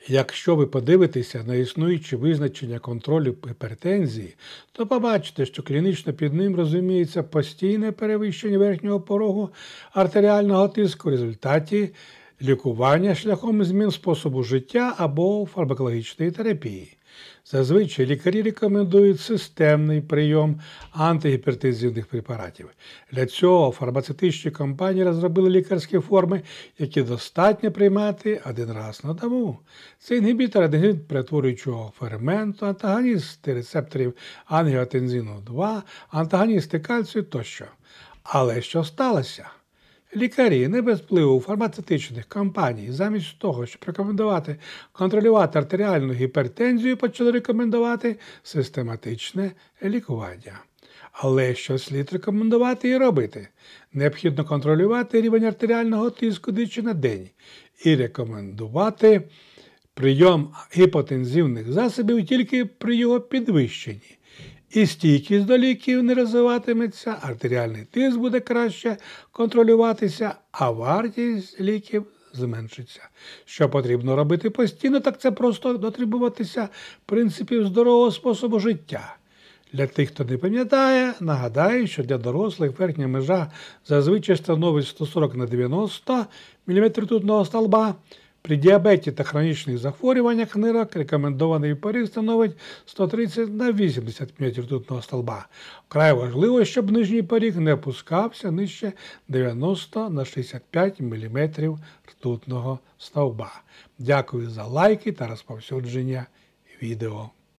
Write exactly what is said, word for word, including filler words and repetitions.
Якщо ви подивитеся на існуючі визначення контролю гіпертензії, то побачите, що клінічно під ним розуміється постійне перевищення верхнього порогу артеріального тиску в результаті лікування шляхом змін способу життя або фармакологічної терапії. Зазвичай лікарі рекомендують системний прийом антигіпертензивних препаратів. Для цього фармацевтичні компанії розробили лікарські форми, які достатньо приймати один раз на добу. Це інгібітор аденовін-перетворюючого ферменту, антагоністи рецепторів ангіотензину два, антагоністи кальцію тощо. Але що сталося? Лікарі не без впливу фармацевтичних компаній замість того, щоб рекомендувати контролювати артеріальну гіпертензію, почали рекомендувати систематичне лікування. Але що слід рекомендувати і робити? Необхідно контролювати рівень артеріального тиску двічі на день і рекомендувати прийом гіпотензивних засобів тільки при його підвищенні. І стійкість до ліків не розвиватиметься, артеріальний тиск буде краще контролюватися, а вартість ліків зменшиться. Що потрібно робити постійно, так це просто дотримуватися принципів здорового способу життя. Для тих, хто не пам'ятає, нагадаю, що для дорослих верхня межа зазвичай становить сто сорок на дев'яносто міліметрів ртутного стовба. При діабеті та хронічних захворюваннях нирок рекомендований поріг становить сто тридцять на вісімдесят міліметрів ртутного стовба. Вкрай важливо, щоб нижній поріг не опускався нижче дев'яносто на шістдесят п'ять міліметрів ртутного стовба. Дякую за лайки та розповсюдження відео.